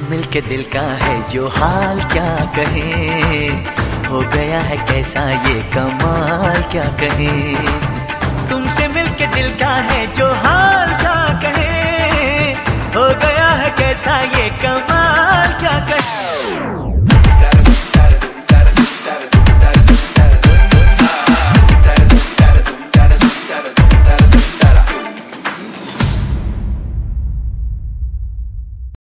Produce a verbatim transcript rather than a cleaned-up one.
मिलके दिल का है जो हाल क्या कहे, हो गया है कैसा ये कमाल क्या कहे। तुमसे मिलके दिल का है जो हाल क्या कहे, हो गया है कैसा ये कमाल क्या कहे।